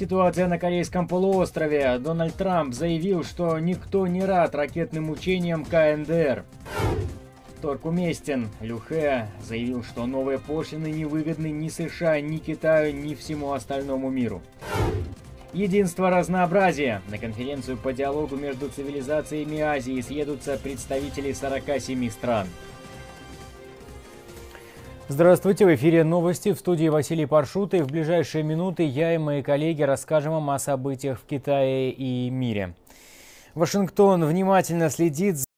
Ситуация на Корейском полуострове. Дональд Трамп заявил, что никто не рад ракетным учениям КНДР. Торг уместен. Лю Хэ заявил, что новые пошлины невыгодны ни США, ни Китаю, ни всему остальному миру. Единство разнообразия. На конференцию по диалогу между цивилизациями Азии съедутся представители 47 стран. Здравствуйте, в эфире новости, в студии Василий Паршут, и в ближайшие минуты я и мои коллеги расскажем вам о событиях в Китае и мире. Вашингтон внимательно следит